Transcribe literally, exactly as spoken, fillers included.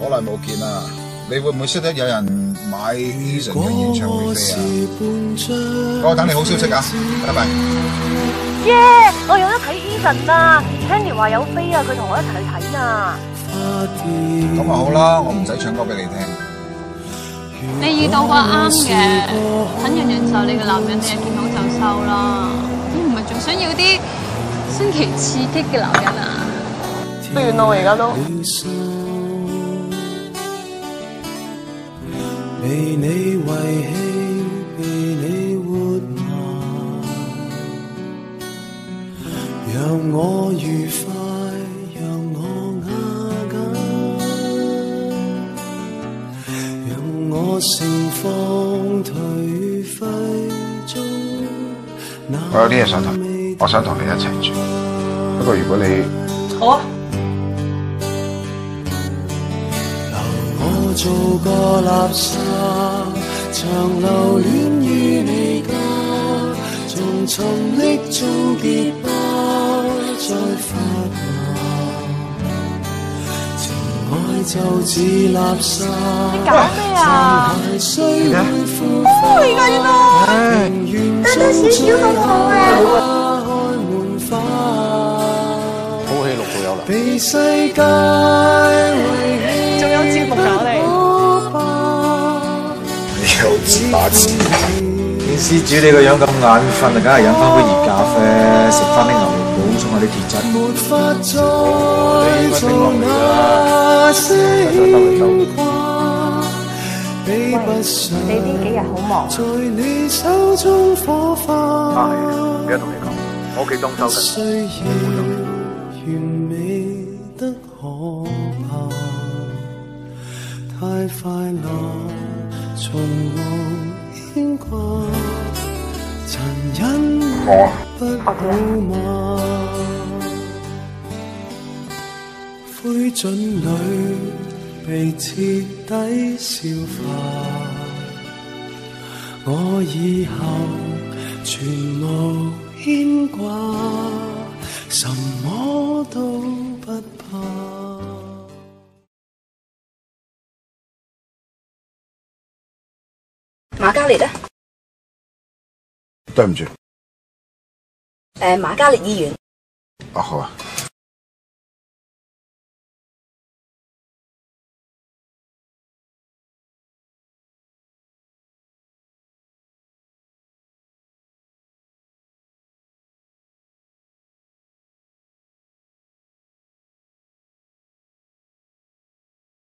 好耐冇見啦，你會唔會識得有人買 Eason 嘅演唱會飛啊？我等你好消息啊，拜拜。 耶！我有得睇 Eason 啦 ，Candy 話有飛啊，佢同我一齊去睇啊。 咁啊好啦，我唔使唱歌俾你聽。 你遇到個啱嘅，肯人人就你嘅男人，你係見好就收啦。你唔係仲想要啲新奇刺激嘅男人啊？ 不遠咯，而家都。 被你遺棄，被你活埋，讓我愉快，讓我瓦解，讓我盛放頹廢中。 我有啲嘢想同，我想同你一齊住。不過如果你好啊。 我做個垃圾，長留戀於你家，從沉溺中結疤，再發芽。情愛就似垃圾， 你搞咩啊？ 誰會腐化？ 你而家呢多多少少好好啊！開滿花， 好戲六度有啦。 被世界遺棄， 仲有節目搞你。 你好似把持。 見施主你個樣咁眼瞓啊，梗係飲翻杯熱咖啡，食翻啲牛肉，補充下啲鐵質。 沒法再做那些牽掛，比不上你呢幾日好忙？ 在你手中火花。 啊係，唔記得同你講，我屋企裝修緊。 需要完美得可怕，太快樂，從無牽掛，殘忍不好嗎？灰燼裏被徹底消化，我以後全無牽掛，什麼都不怕。 瑪嘉烈咧？ 對唔住。 誒，瑪嘉烈醫院。 哦，好啊。